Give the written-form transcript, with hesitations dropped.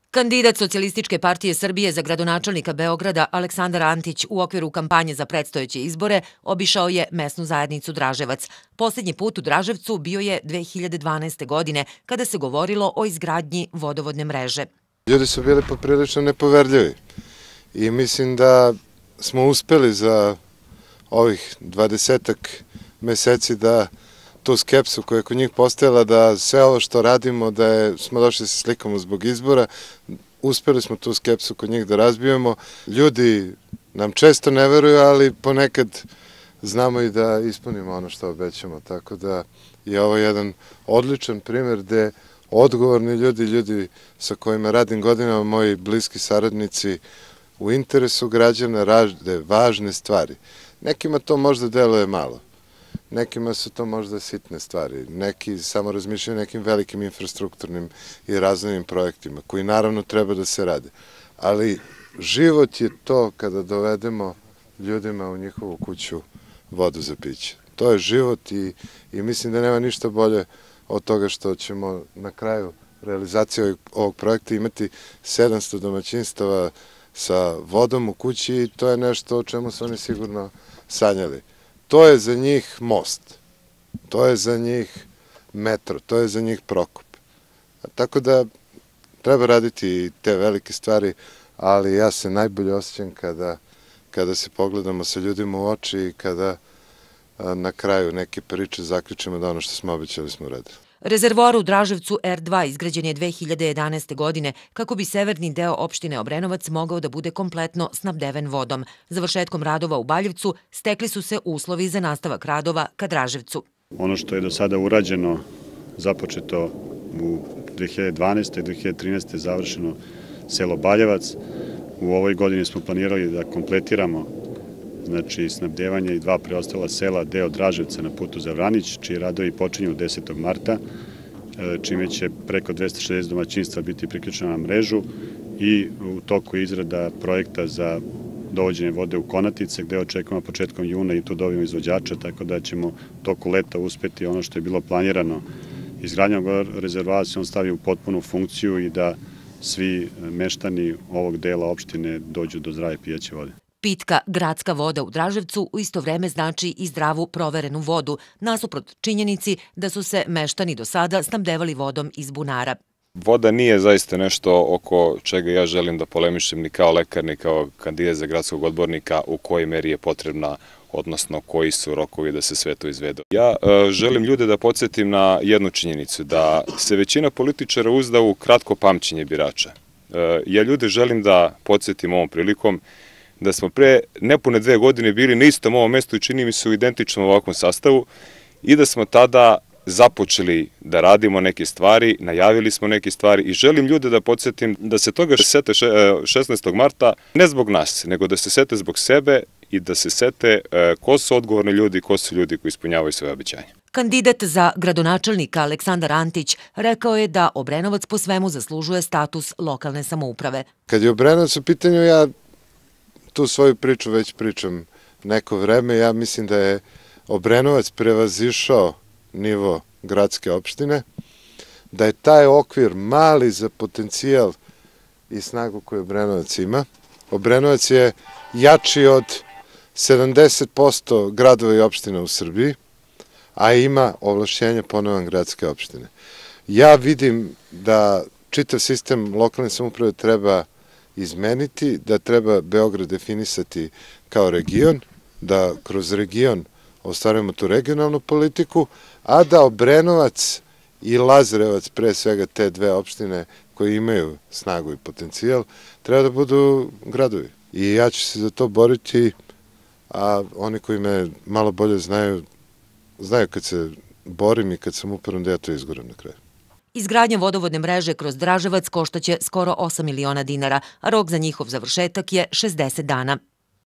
Kandidat Socijalističke partije Srbije za gradonačelnika Beograda Aleksandar Antić u okviru kampanje za predstojeće izbore obišao je mesnu zajednicu Draževac. Posljednji put u Draževcu bio je 2012. godine kada se govorilo o izgradnji vodovodne mreže. Ljudi su bili poprilično nepoverljivi i mislim da smo uspeli za ovih 20 meseci da tu skepsu koja je kod njih postojala, da sve ovo što radimo, da smo došli se slikamo zbog izbora, uspeli smo tu skepsu kod njih da razbijemo. Ljudi nam često ne veruju, ali ponekad znamo i da ispunimo ono što obećamo, tako da je ovo jedan odličan primjer gde odgovorni ljudi sa kojima radim godinama, moji bliski saradnici u interesu građana rade važne stvari. Nekima to možda deluje malo. Nekima su to možda sitne stvari, neki samo razmišljaju o nekim velikim infrastrukturnim i razvojnim projektima, koji naravno treba da se rade. Ali život je to kada dovedemo ljudima u njihovu kuću vodu za piće. To je život i mislim da nema ništa bolje od toga što ćemo na kraju realizacije ovog projekta imati 700 domaćinstava sa vodom u kući i to je nešto o čemu su oni sigurno sanjali. To je za njih most, to je za njih metro, to je za njih Prokop. Tako da treba raditi te velike stvari, ali ja se najbolje osjećam kada se pogledamo sa ljudima u oči i kada na kraju neke priče zaključimo da ono što smo obećali smo uradili. Rezervoar u Draževcu R2 izgrađen je 2011. godine kako bi severni deo opštine Obrenovac mogao da bude kompletno snabdeven vodom. Završetkom radova u Baljevcu stekli su se uslovi za nastavak radova ka Draževcu. Ono što je do sada urađeno, započeto u 2012. i 2013. završeno selo Baljevac. U ovoj godini smo planirali da kompletiramo snabdevanje i 2 preostala sela, deo Draževca na putu za Vranić, čiji radovi počinju 10. marta, čime će preko 260 domaćinstva biti priključena na mrežu i u toku izrada projekta za dovođenje vode u Konatice, gde očekujemo početkom juna i tu dobijemo izvođača, tako da ćemo u toku leta uspeti ono što je bilo planirano. Izgradnjom rezervoara se on stavi u potpunu funkciju i da svi meštani ovog dela opštine dođu do zdrave pijaće vode. Pitka gradska voda u Draževcu u isto vreme znači i zdravu proverenu vodu, nasuprot činjenici da su se meštani do sada snabdevali vodom iz bunara. Voda nije zaista nešto oko čega ja želim da polemišem ni kao lekar, ni kao kandidat za gradskog odbornika u kojoj meri je potrebna, odnosno koji su rokovi da se sve to izvedu. Ja želim ljude da podsjetim na jednu činjenicu, da se većina političara uzda u kratko pamćenje birača. Ja ljude želim da podsjetim ovom prilikom da smo pre nepune 2 godine bili na istom ovom mestu i čini mi se u identičnom ovakvom sastavu i da smo tada započeli da radimo neke stvari, najavili smo neke stvari i želim ljude da podsjetim da se toga sete 16. marta ne zbog nas, nego da se sete zbog sebe i da se sete ko su odgovorni ljudi, ko su ljudi koji ispunjavaju svoje obećanje. Kandidat za gradonačelnika Aleksandar Antić rekao je da Obrenovac po svemu zaslužuje status lokalne samouprave. Kad je Obrenovac u pitanju, ja tu svoju priču već pričam neko vreme. Ja mislim da je Obrenovac prevazišao nivo gradske opštine, da je taj okvir mali za potencijal i snagu koju Obrenovac ima. Obrenovac je jači od 70% gradova i opština u Srbiji, a ima ovlašćenja ponovan gradske opštine. Ja vidim da čitav sistem lokalne samouprave treba izmeniti, da treba Beograd definisati kao region, da kroz region ostvarujemo tu regionalnu politiku, a da Obrenovac i Lazarevac, pre svega te 2 opštine koje imaju snagu i potencijal, treba da budu gradovi. I ja ću se za to boriti, a oni koji me malo bolje znaju kad se borim i kad sam uporan da ja to izguram na kraju. Izgradnja vodovodne mreže kroz Draževac koštaće skoro 8 miliona dinara, a rok za njihov završetak je 60 dana.